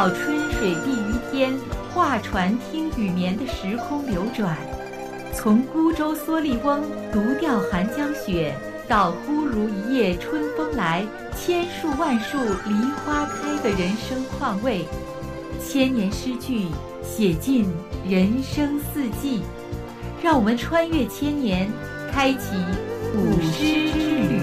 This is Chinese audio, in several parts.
绕春水地于天，画船听雨眠的时空流转，从孤舟蓑笠翁独钓寒江雪，到忽如一夜春风来，千树万树梨花开的人生况味。千年诗句写尽人生四季，让我们穿越千年，开启古诗之旅。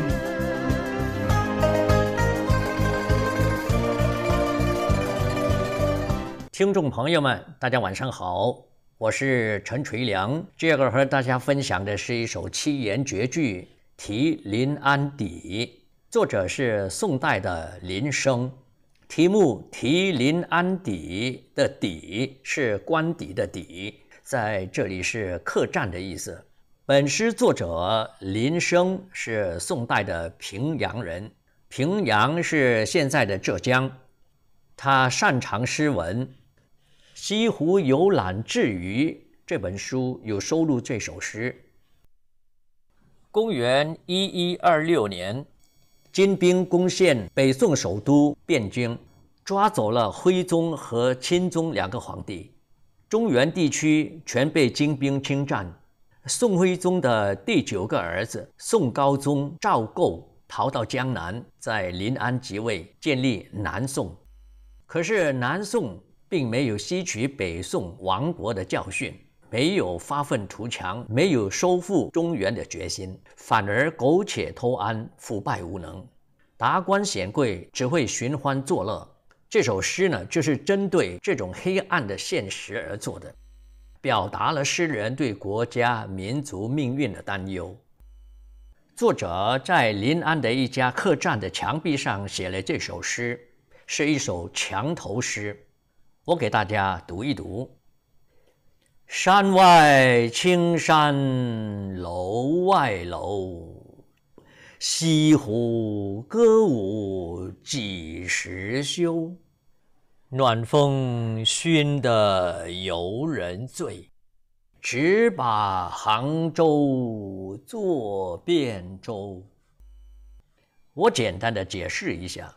听众朋友们，大家晚上好，我是陈垂良。这个和大家分享的是一首七言绝句《题临安邸》，作者是宋代的林升。题目《题临安邸》的邸是官邸的邸，在这里是客栈的意思。本诗作者林升是宋代的平阳人，平阳是现在的浙江。他擅长诗文，《西湖游览志余》这本书有收录这首诗。公元1126年，金兵攻陷北宋首都汴京，抓走了徽宗和钦宗两个皇帝，中原地区全被金兵侵占。宋徽宗的第9个儿子宋高宗赵构逃到江南，在临安即位，建立南宋。可是南宋并没有吸取北宋亡国的教训，没有发愤图强，没有收复中原的决心，反而苟且偷安，腐败无能，达官显贵只会寻欢作乐。这首诗呢，就是针对这种黑暗的现实而做的，表达了诗人对国家民族命运的担忧。作者在临安的一家客栈的墙壁上写了这首诗，是一首墙头诗。我给大家读一读：山外青山楼外楼，西湖歌舞几时休？暖风熏得游人醉，只把杭州作汴州。我简单的解释一下。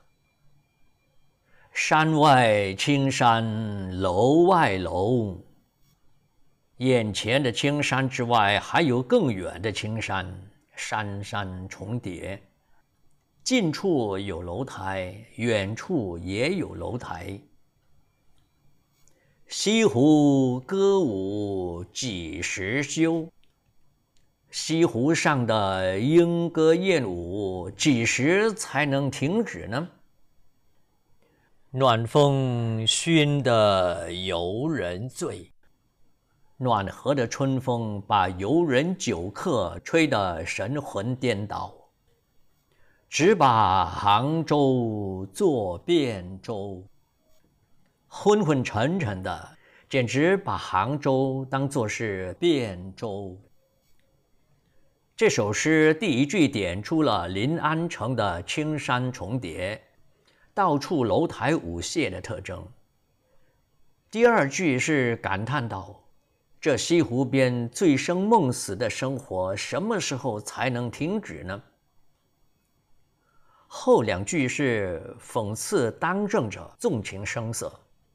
山外青山楼外楼，眼前的青山之外还有更远的青山，山山重叠，近处有楼台，远处也有楼台。西湖歌舞几时休？西湖上的莺歌燕舞几时才能停止呢？暖风熏得游人醉，暖和的春风把游人酒客吹得神魂颠倒，只把杭州作汴州。昏昏沉沉的，简直把杭州当作是汴州。这首诗第一句点出了临安城的青山重叠，到处楼台舞榭的特征。第二句是感叹道，这西湖边醉生梦死的生活什么时候才能停止呢？后两句是讽刺当政者纵情声色。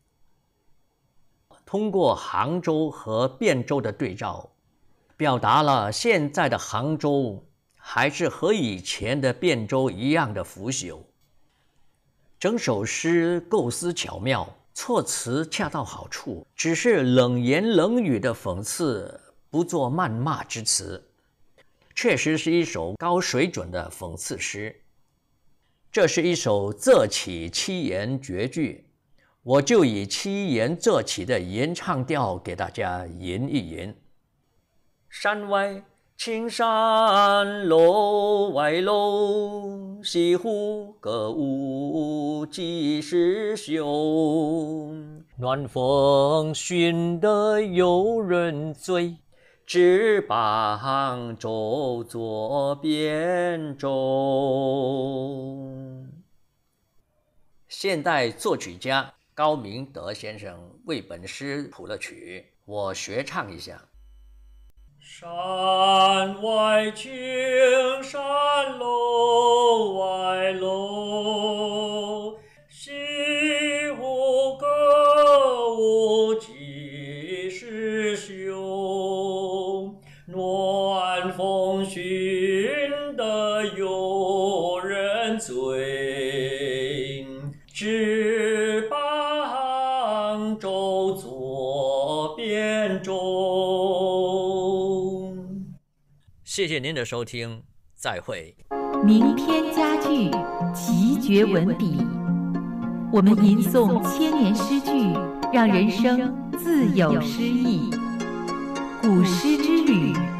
通过杭州和汴州的对照，表达了现在的杭州还是和以前的汴州一样的腐朽。整首诗构思巧妙，措辞恰到好处，只是冷言冷语的讽刺，不做谩骂之词，确实是一首高水准的讽刺诗。这是一首仄起七言绝句，我就以七言仄起的吟唱调给大家吟一吟。山外青山楼外楼，西湖歌舞几时休？暖风熏得游人醉，只把杭州作汴州。现代作曲家高明德先生为本诗谱了曲，我学唱一下。山外青山楼外楼，西湖歌寻得有人醉，只帮舟作辨中。谢谢您的收听，再会。 名篇佳句，奇绝文笔，我们吟诵千年诗句，让人生自有诗意。古诗之旅。